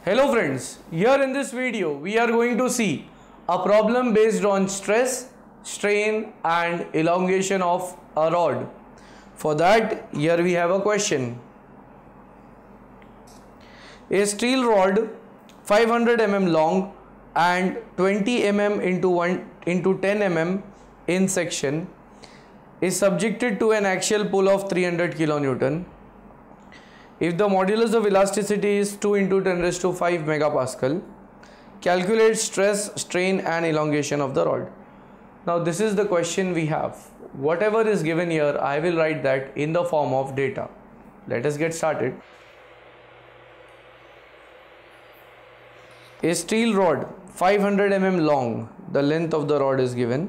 Hello friends, here in this video we are going to see a problem based on stress, strain and elongation of a rod. For that, here we have a question. A steel rod 500 mm long and 20 mm into 10 mm in section is subjected to an axial pull of 300 kN. If the modulus of elasticity is 2 into 10 raised to 5 megapascal, calculate stress, strain and elongation of the rod. Now this is the question we have. Whatever is given here, I will write that in the form of data. Let us get started. A steel rod 500 mm long, the length of the rod is given,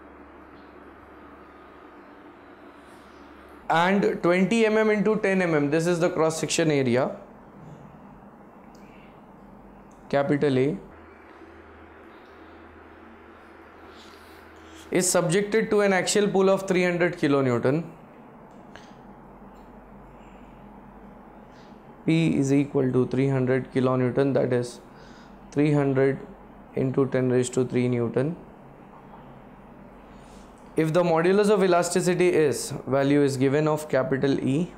and 20 mm into 10 mm, this is the cross section area, capital A, is subjected to an axial pull of 300 kN. P is equal to 300 kN, that is 300 into 10 raised to 3 Newton. If the modulus of elasticity is, value is given of capital E,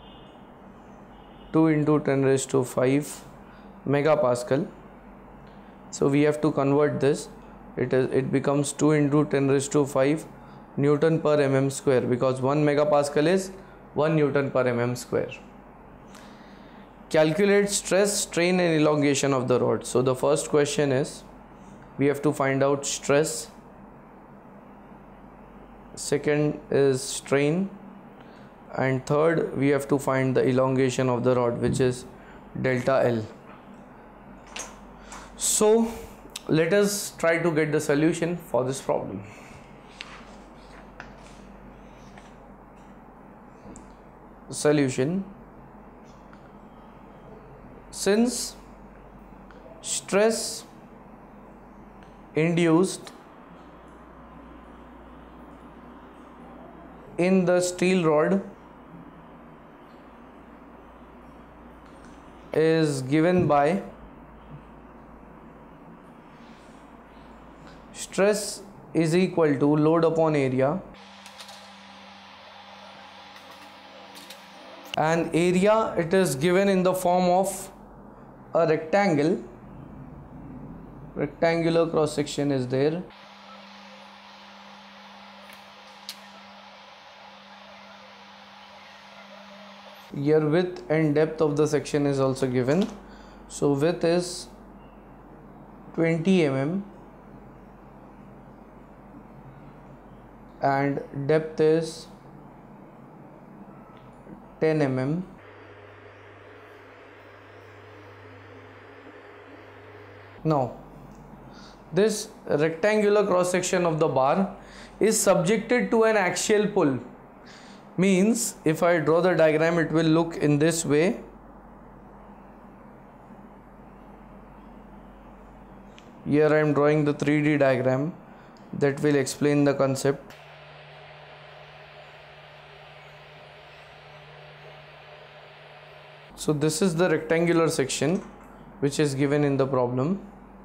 2 into 10 raised to 5 megapascal. So we have to convert this. It becomes 2 into 10 raised to 5 Newton per mm square, because 1 megapascal is 1 Newton per mm square. Calculate stress, strain and elongation of the rod. So the first question is, we have to find out stress. Second is strain, and third we have to find the elongation of the rod, which is delta L. So let us try to get the solution for this problem. Solution: since stress induced in the steel rod is given by stress is equal to load upon area, and area it is given in the form of a rectangle. Rectangular cross section is there. Here width and depth of the section is also given. So width is 20 mm and depth is 10 mm. Now this rectangular cross section of the bar is subjected to an axial pull. Means if I draw the diagram, it will look in this way. Here I am drawing the 3D diagram that will explain the concept. So this is the rectangular section which is given in the problem,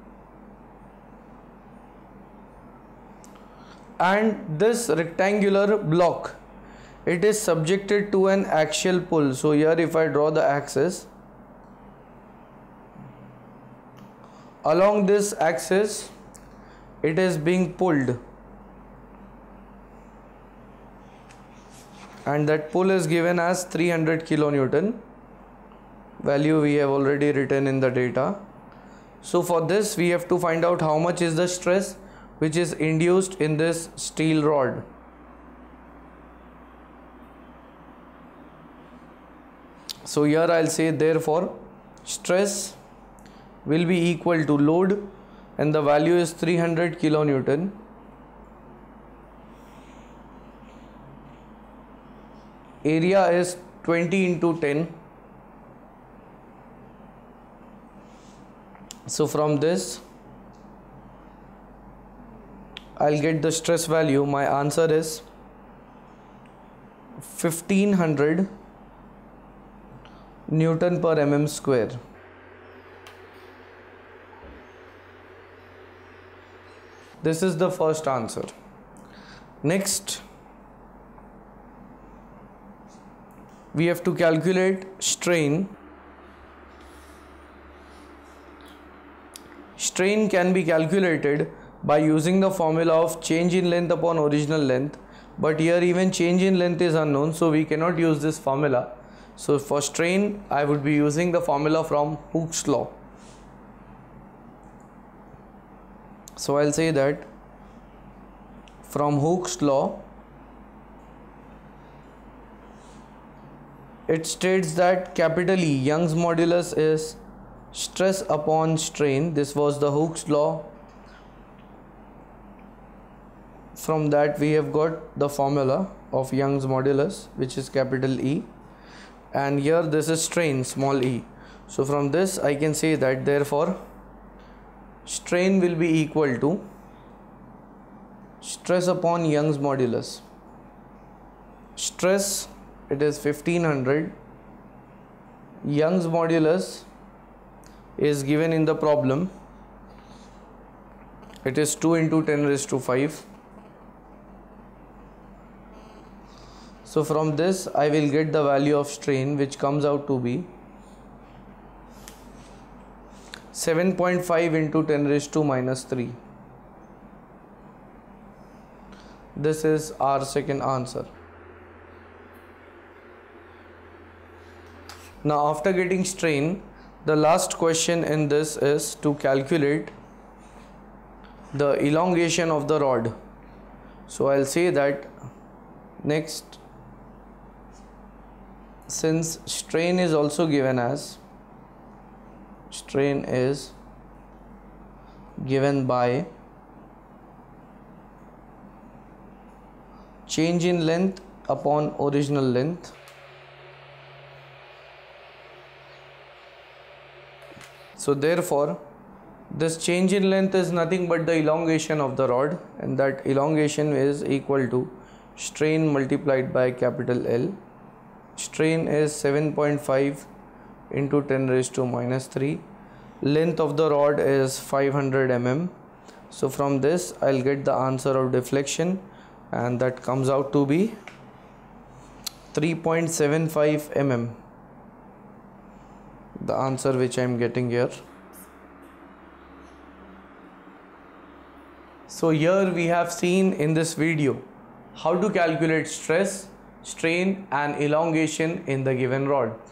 and this rectangular block, it is subjected to an axial pull. So here if I draw the axis, along this axis it is being pulled, and that pull is given as 300 kilonewton. Value we have already written in the data. So for this we have to find out how much is the stress which is induced in this steel rod. So here I'll say, therefore stress will be equal to load, and the value is 300 kilonewton, area is 20 into 10. So from this I'll get the stress value. My answer is 1500 Newton per mm square. This is the first answer. Next, we have to calculate strain. Strain can be calculated by using the formula of change in length upon original length, but here even change in length is unknown, so we cannot use this formula. So for strain, I would be using the formula from Hooke's law. So I'll say that from Hooke's law, it states that capital E, Young's modulus, is stress upon strain. This was the Hooke's law. From that we have got the formula of Young's modulus, which is capital E, and here this is strain, small e. So from this I can say that therefore strain will be equal to stress upon Young's modulus. Stress, it is 1500. Young's modulus is given in the problem. It is 2 into 10 raised to 5. So from this I will get the value of strain, which comes out to be 7.5 into 10 raised to minus 3. This is our second answer. Now after getting strain, the last question in this is to calculate the elongation of the rod. So I'll say that next, since strain is also given as, strain is given by change in length upon original length, so therefore this change in length is nothing but the elongation of the rod, and that elongation is equal to strain multiplied by capital L. Strain is 7.5 into 10 raised to minus 3. Length of the rod is 500 mm. So from this I'll get the answer of deflection, and that comes out to be 3.75 mm. The answer which I am getting here. So here we have seen in this video how to calculate stress, strain and elongation in the given rod.